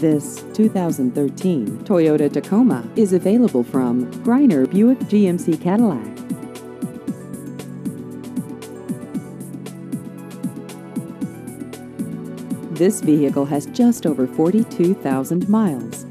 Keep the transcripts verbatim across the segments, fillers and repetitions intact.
This two thousand thirteen Toyota Tacoma is available from Griner Buick G M C Cadillac. This vehicle has just over forty-two thousand miles.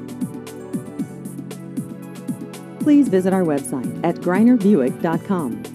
Please visit our website at griner buick dot com.